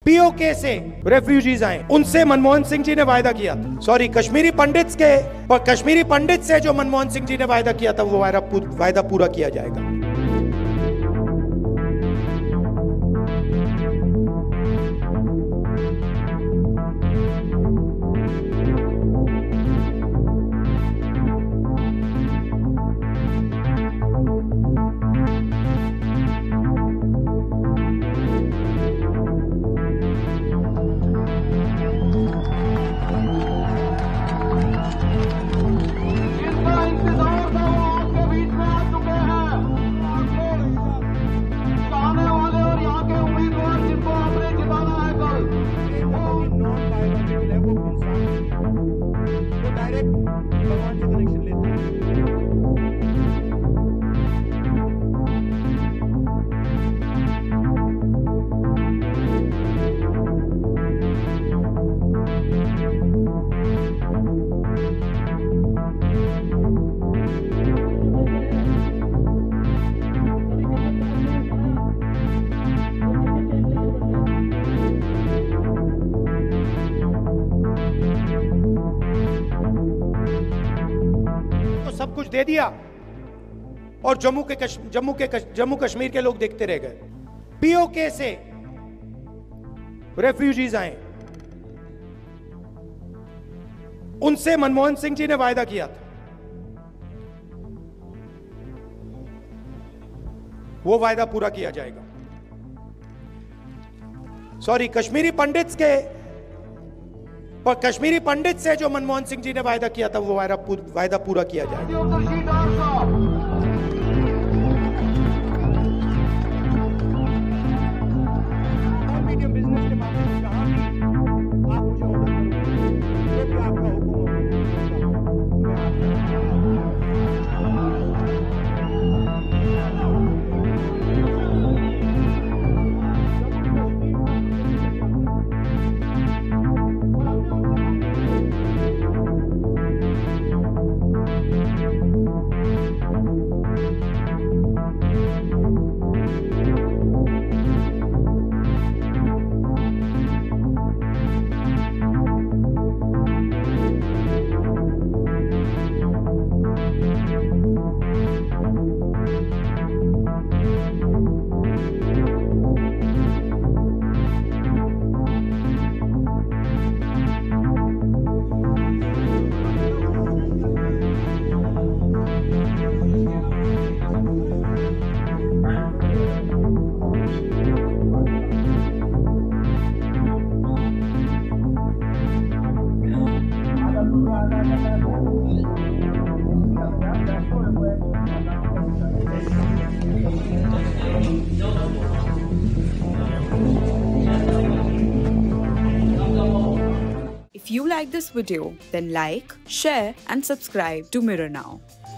PoK से refugees आए, उनसे मनमोहन सिंह जी ने वायदा किया था, सॉरी कश्मीरी पंडित से जो मनमोहन सिंह जी ने वायदा किया था वो वायदा पूरा किया जाएगा। सब कुछ दे दिया और जम्मू कश्मीर के लोग देखते रह गए। पीओके से रेफ्यूजीज आए, उनसे मनमोहन सिंह जी ने वायदा किया था, वो वायदा पूरा किया जाएगा। सॉरी कश्मीरी पंडित से जो मनमोहन सिंह जी ने वायदा किया था वो वायदा पूरा किया जाएगा। If you like this video, then like, share and subscribe to Mirror Now.